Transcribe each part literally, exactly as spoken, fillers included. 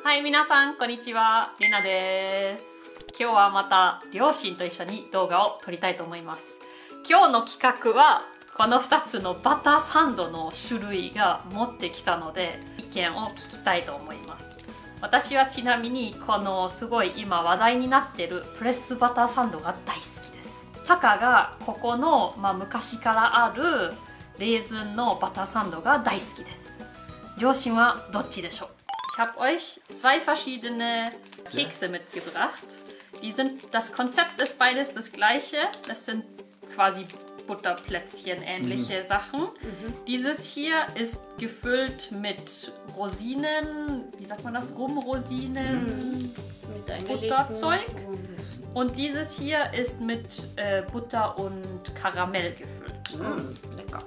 はい、皆さんこんにちは、レナです。今日はまた両親と一緒に動画を撮りたいと思います。今日の企画はこのふたつのバターサンドの種類が持ってきたので意見を聞きたいと思います。私はちなみにこのすごい今話題になってるプレスバターサンドが大好きです。タカがここの、まあ、昔からあるレーズンのバターサンドが大好きです。両親はどっちでしょう？ Ich habe euch zwei verschiedene Kekse mitgebracht. Die sind, das Konzept ist beides das gleiche. Das sind quasi Butterplätzchen ähnliche mhm. Sachen. Mhm. Dieses hier ist gefüllt mit Rosinen, wie sagt man das? Rumrosinen, mhm. Butterzeug. Und dieses hier ist mit äh, Butter und Karamell gefüllt. Mhm. Lecker.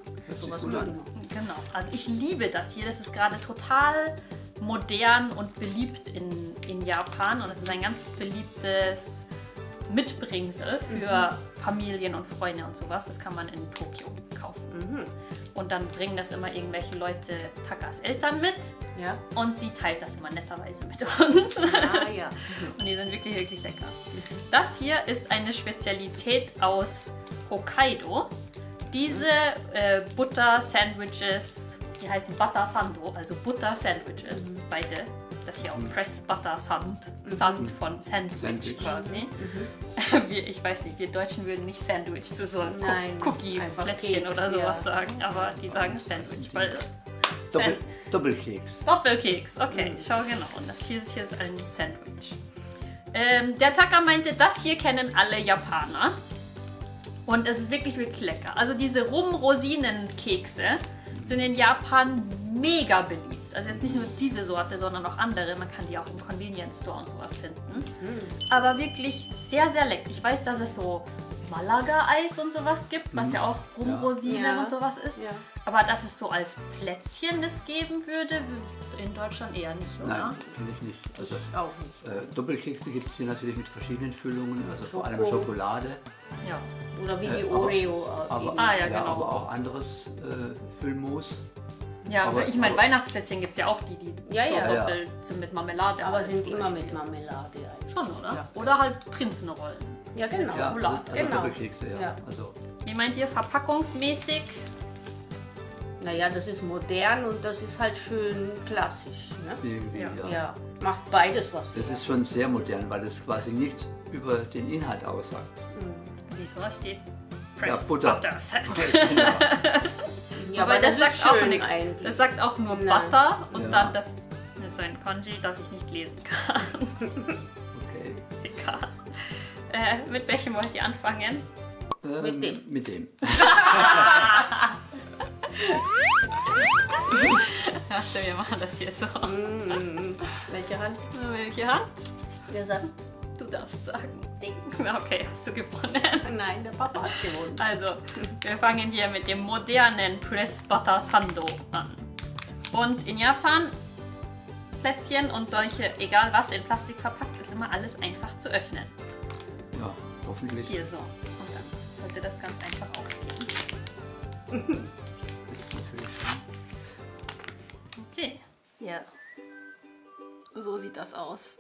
Genau, also ich liebe das hier. Das ist gerade total modern und beliebt in, in Japan und es ist ein ganz beliebtes Mitbringsel für mhm. Familien und Freunde und sowas. Das kann man in Tokio kaufen. Mhm. Und dann bringen das immer irgendwelche Leute, Takas Eltern mit. Ja. Und sie teilt das immer netterweise mit uns. Ah, ja. Und die sind wirklich, wirklich lecker. Das hier ist eine Spezialität aus Hokkaido. Diese äh, Butter-Sandwiches, die heißen Butter Sando, also Butter-Sandwiches, mhm. beide. Das hier auch mhm. Pressed Butter Sand, mhm. Sand von Sandwich, Sandwich. quasi. Mhm. Wir, ich weiß nicht, wir Deutschen würden nicht Sandwich zu so einem Cookie-Plätzchen oder sowas ja. sagen, aber die sagen Sandwich, weil... Doppel, Sand Doppelkeks. Doppelkeks, okay, mhm. schau genau. Und das hier ist, hier ist ein Sandwich. Ähm, der Taka meinte, das hier kennen alle Japaner. Und es ist wirklich, wirklich lecker. Also diese Rum-Rosinen-Kekse sind in Japan mega beliebt. Also jetzt nicht nur diese Sorte, sondern auch andere. Man kann die auch im Convenience Store und sowas finden. Mhm. Aber wirklich sehr, sehr lecker. Ich weiß, dass es so Malaga-Eis und sowas gibt, was mhm. ja auch Rum-Rosinen ja. und sowas ist. Ja. Aber dass es so als Plätzchen das geben würde, in Deutschland eher nicht, oder? Nein, finde ich nicht. Also auch nicht. Äh, Doppelkekse gibt es hier natürlich mit verschiedenen Füllungen, also Schoko. Vor allem Schokolade. Ja. Oder wie die äh, Oreo. Aber, aber, ah, ja, ja, genau. aber auch anderes äh, Füllmus. Ja, aber ich meine, Weihnachtsplätzchen gibt es ja auch, die, die ja, so ja. doppelt sind mit Marmelade. Aber sind immer mit Marmelade eigentlich. Schon, oder? Ja. Oder halt Prinzenrollen. Ja, genau. Ja, also, also genau. Doppelkekse, ja. ja. Also. Wie meint ihr, verpackungsmäßig? Naja, das ist modern und das ist halt schön klassisch. Ne? Irgendwie, ja. Ja. ja. Macht beides was. Das ist schon sehr modern, weil das quasi nichts über den Inhalt aussagt. Mhm. Wieso da steht? Ja, Butter. Butter Genau. Ja, aber das, das sagt auch nichts. Eigentlich. Das sagt auch nur Nein. Butter und ja. dann das ist ein Kanji, das ich nicht lesen kann. Okay. Egal. Äh, mit welchem wollt ihr anfangen? Ähm, mit dem. Mit dem. Warte, wir machen das hier so. Mm, welche Hand? Welche Hand? Wer sagt? Du darfst sagen. Ding. Okay, hast du gewonnen? Nein, der Papa hat gewonnen. Also, wir fangen hier mit dem modernen Pressed Butter Sando an. Und in Japan, Plätzchen und solche, egal was in Plastik verpackt, ist immer alles einfach zu öffnen. Ja, hoffentlich. Hier so. Und dann sollte das ganz einfach aufgehen. Das ist natürlich schön. Okay. Ja. So sieht das aus.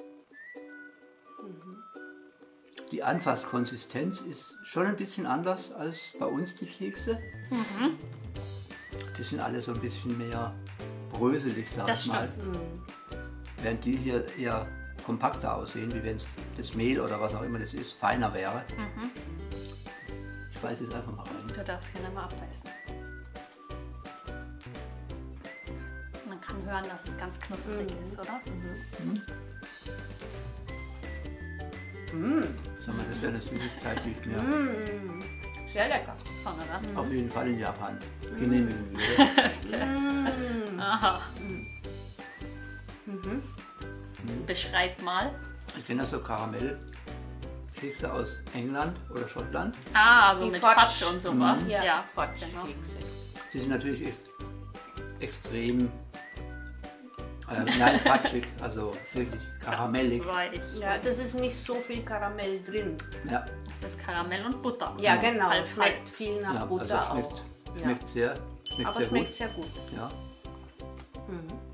Die Anfasskonsistenz ist schon ein bisschen anders als bei uns die Kekse. Mhm. Die sind alle so ein bisschen mehr bröselig, sag ich mal. Mhm. Während die hier eher kompakter aussehen, wie wenn es das Mehl oder was auch immer das ist, feiner wäre. Mhm. Ich beiße jetzt einfach mal rein. Du darfst gerne mal abbeißen. Man kann hören, dass es ganz knusprig mhm. ist, oder? Mhm. Mm. Sag mal, das wäre eine Süßigkeit, die ich mir mm. Sehr lecker. Von, oder? Mm. Auf jeden Fall in Japan genehmigen würde. Okay. mm. Aha. Mm. Mhm. Mm. Beschreib mal. Ich kenne so Karamellkekse aus England oder Schottland. Ah, so die mit Fatsch und sowas. Mm. Ja, ja Fatsch, genau. Die sind natürlich ex extrem Äh, nein, fatschig, also wirklich karamellig. Ja, das ist nicht so viel Karamell drin. Ja. Das ist Karamell und Butter. Ja, genau. Halb, schmeckt halb. viel nach ja, Butter also schmeckt, auch. Schmeckt ja. sehr, schmeckt Aber sehr schmeckt gut. sehr gut. Ja. Mhm.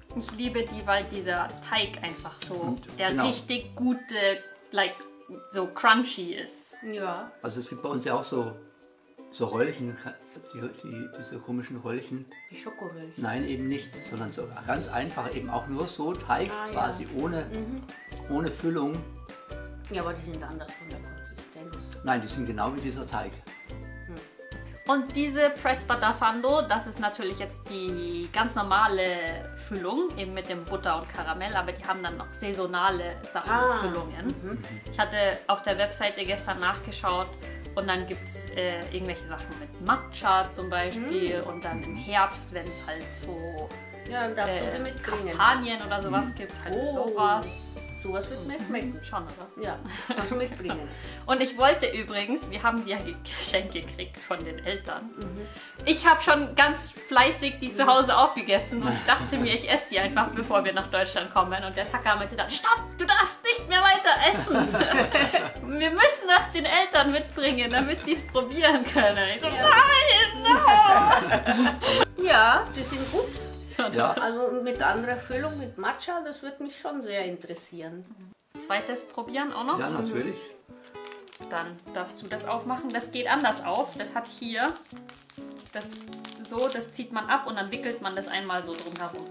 Ich liebe die, weil dieser Teig einfach so, Und, der genau. richtig gute, like, so crunchy ist. Ja. Also es gibt bei uns ja auch so, so Röllchen, die, die, diese komischen Röllchen. Die Schokoröllchen. Nein, eben nicht, sondern so ganz einfach, eben auch nur so Teig Ah, ja. quasi, ohne, Mhm. ohne Füllung. Ja, aber die sind anders von der Konsistenz. Nein, die sind genau wie dieser Teig. Und diese Press Butter Sando, das ist natürlich jetzt die ganz normale Füllung, eben mit dem Butter und Karamell, aber die haben dann noch saisonale Sachen, Ah. Füllungen. Ich hatte auf der Webseite gestern nachgeschaut und dann gibt es äh, irgendwelche Sachen mit Matcha zum Beispiel und dann im Herbst, wenn es halt so Ja, dann darfst du die äh, mitbringen. Kastanien oder sowas gibt, halt Oh. sowas. Sowas wird mir schmecken. Schon, oder? Ja, kannst du mitbringen. Und ich wollte übrigens, wir haben die ja Geschenk gekriegt von den Eltern. Ich habe schon ganz fleißig die zu Hause aufgegessen und ich dachte mir, ich esse die einfach, bevor wir nach Deutschland kommen. Und der Taka meinte dann, stopp, du darfst nicht mehr weiter essen. Wir müssen das den Eltern mitbringen, damit sie es probieren können. Ich so, nein, no. Ja, die sind gut. Ja, Also mit anderer Füllung, mit Matcha, das wird mich schon sehr interessieren. Zweites probieren auch noch. ja natürlich. Dann darfst du das aufmachen. Das geht anders auf. Das hat hier das so, das zieht man ab und dann wickelt man das einmal so drum herum.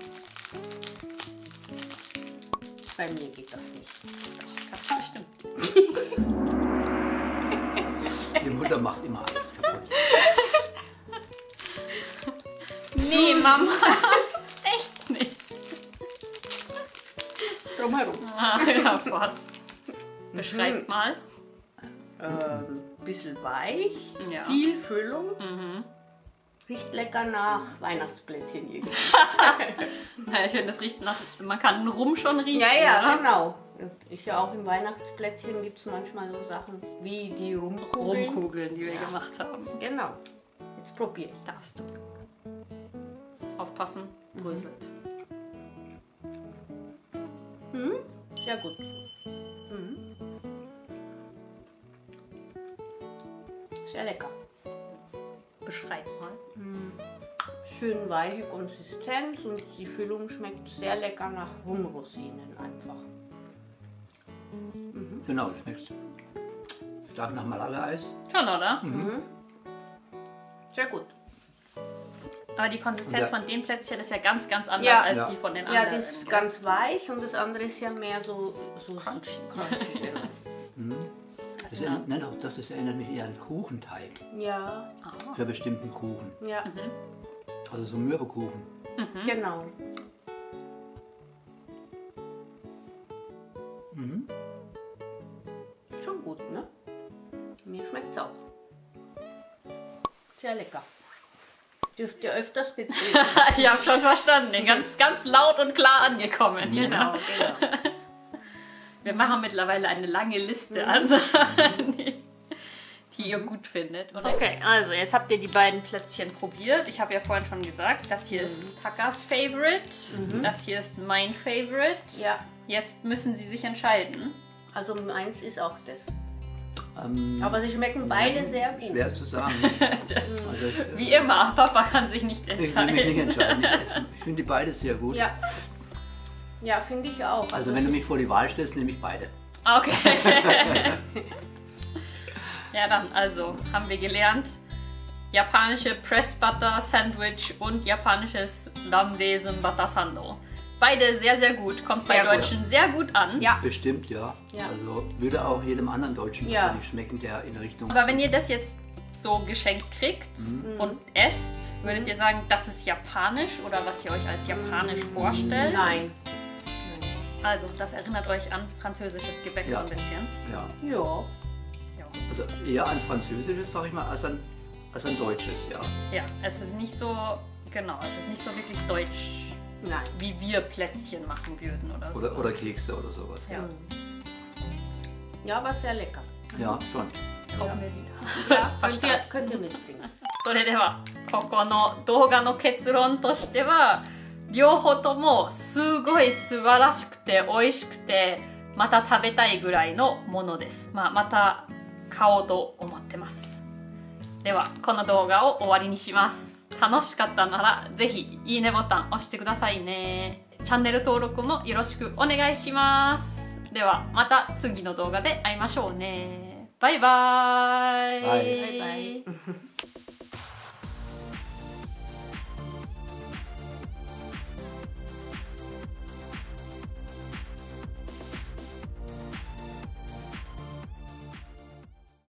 Bei mir geht das nicht. Das bestimmt. Die Mutter macht immer alles kaputt. Nee, Mama. Echt nicht. Drumherum. Ah, ja, fast. Beschreib mal. Ähm, bisschen weich, Ja. viel Füllung. Mhm. Riecht lecker nach Weihnachtsplätzchen irgendwie. Ja, ich finde, das riecht nach. Man kann den Rum schon riechen. Ja, ja, oder? genau. Ist ja auch im Weihnachtsplätzchen gibt es manchmal so Sachen wie die Rumkugeln. Rumkugeln, die wir gemacht haben. Genau. Jetzt probiere ich. Darfst du. Aufpassen, bröselt. Sehr gut. Mhm. Sehr lecker. Beschreib mal. Schön weiche Konsistenz und die Füllung schmeckt sehr lecker nach Rumrosinen einfach. Genau, schmeckt stark nach Malaga-Eis. Schon, oder? Sehr gut. Aber die Konsistenz Ja. von den Plätzchen ist ja ganz, ganz anders Ja. als Ja. die von den Ja, anderen. das ist ganz weich und das andere ist ja mehr so, so Crunchy. crunchy genau. Das, erinnert, nein, auch das, das erinnert mich eher an Kuchenteig. Ja, Ah. Für bestimmten Kuchen. ja, Also so Mürbekuchen. genau. Schon gut, ne? Mir schmeckt es auch. Sehr lecker. Dürft ihr öfters mitbringen. Ich habe schon verstanden. Ganz, ganz laut und klar angekommen. Genau, genau. Wir machen mittlerweile eine lange Liste an Sachen, die, die ihr gut findet. Oder? Okay, also jetzt habt ihr die beiden Plätzchen probiert. Ich habe ja vorhin schon gesagt, das hier ist Takas Favorite, das hier ist mein Favorite. Ja, Jetzt müssen sie sich entscheiden. also meins ist auch das. Ähm, Aber sie schmecken beide sehr gut. Schwer zu sagen. Also, ich, Wie immer, Papa kann sich nicht ich will mich nicht entscheiden. entscheiden. Ich, esse- ich finde die beide sehr gut. Ja, ja, finde ich auch. Also wenn du mich vor die Wahl stellst, nehme ich beide. Okay. Ja, dann also haben wir gelernt, japanische Press Butter Sandwich und japanisches Lambeisen Butter Sando. Beide sehr, sehr gut. Kommt Sehr bei gut. Deutschen sehr gut an. Ja, Bestimmt, ja. Ja. Also würde auch jedem anderen Deutschen Ja. wahrscheinlich schmecken, der in Richtung... Aber wenn ihr das jetzt so geschenkt kriegt und esst, würdet ihr sagen, das ist japanisch oder was ihr euch als japanisch vorstellt? nein. Also, das erinnert euch an französisches Gebäck Ja. so ein bisschen. Ja. Ja, Also eher ein französisches, sag ich mal, als ein, als ein deutsches, ja. Ja, es ist nicht so, genau, es ist nicht so wirklich deutsch, nein. wie wir Plätzchen machen würden oder so. Oder, oder Kekse oder sowas. Ja, Ja, aber sehr lecker. Ja, schon. kaufen wir wieder. Ja, könnt ihr, könnt ihr mitbringen. それではここの動画の結論としては両方ともすごい素晴らしくて美味しくてまた食べたいぐらいのものです、まあ、また買おうと思ってます。ではこの動画を終わりにします。楽しかったならぜひいいねボタン押してくださいね。 チャンネル登録もよろしくお願いします。ではまた次の動画で会いましょうね。バイバーイ。 バイバイバイ。